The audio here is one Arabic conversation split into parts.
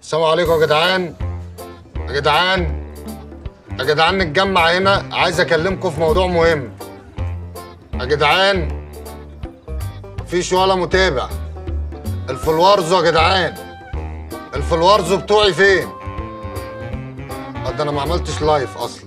السلام عليكم يا جدعان. يا جدعان يا جدعان نتجمع هنا، عايز اكلمكم في موضوع مهم. يا جدعان مفيش ولا متابع. الفلورزو يا جدعان، الفلورزو بتوعي فين؟ ده انا ما عملتش لايف اصلا.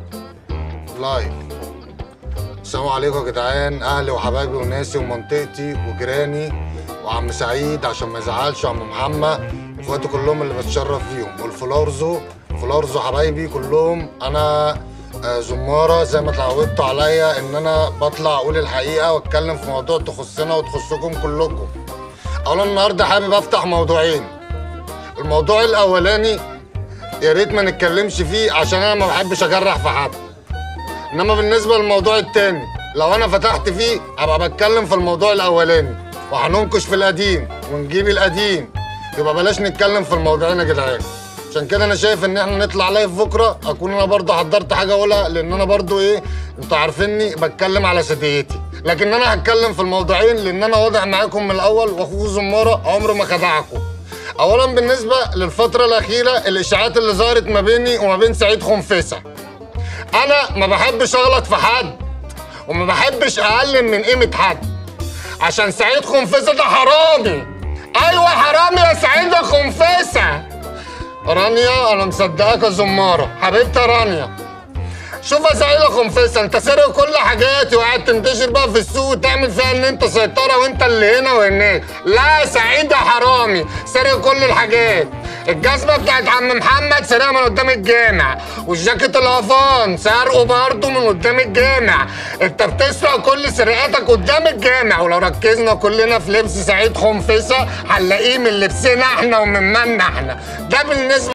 لايف. السلام عليكم يا جدعان، اهلي وحبايبي وناسي ومنطقتي وجيراني وعم سعيد عشان ما يزعلش، وعم محمد واخواتي كلهم اللي بتشرف فيهم، والفلورزو فلورزو حبايبي كلهم. انا زماره زي ما اتعودتوا عليا ان انا بطلع اقول الحقيقه واتكلم في موضوع تخصنا وتخصكم كلكم. اولا النهارده حابب افتح موضوعين. الموضوع الاولاني يا ريت ما نتكلمش فيه عشان انا ما بحبش اجرح في حد، انما بالنسبه للموضوع التاني لو انا فتحت فيه هبقى بتكلم في الموضوع الاولاني وهننكش في القديم ونجيب القديم، يبقى بلاش نتكلم في الموضوعين يا جدعان. عشان كده انا شايف ان احنا نطلع لايف بكره، اكون انا برضه حضرت حاجه اقولها، لان انا برضه انتوا عارفيني بتكلم على سديتي، لكن انا هتكلم في الموضوعين لان انا واضح معاكم من الاول، واخوكم زماره عمره ما خدعكم. اولا بالنسبه للفتره الاخيره الاشاعات اللي ظهرت ما بيني وما بين سعيد خنفسه، انا ما بحبش اغلط في حد وما بحبش اقلل من قيمه حد، عشان سعيد خنفسه ده حرامي. ايوه حرامي يا سعيد يا خنفسه. رانيا انا مصدقاك يا زماره حبيبتي رانيا. شوف يا سعيد يا خنفسه، انت سارق كل حاجاتي وقاعد تنتشر بقى في السوق وتعمل فيها ان انت سيطره وانت اللي هنا وهناك. لا يا سعيد يا حرامي، سارق كل الحاجات. الجزمه بتاعت عم محمد سارقها من قدام الجامع، والجاكيت القفان سارقه برضه من قدام الجامع. انت بتسرق كل سرقاتك قدام الجامع، ولو ركزنا كلنا في لبس سعيد خنفسه هنلاقيه من لبسنا احنا ومن مالنا احنا. ده بالنسبه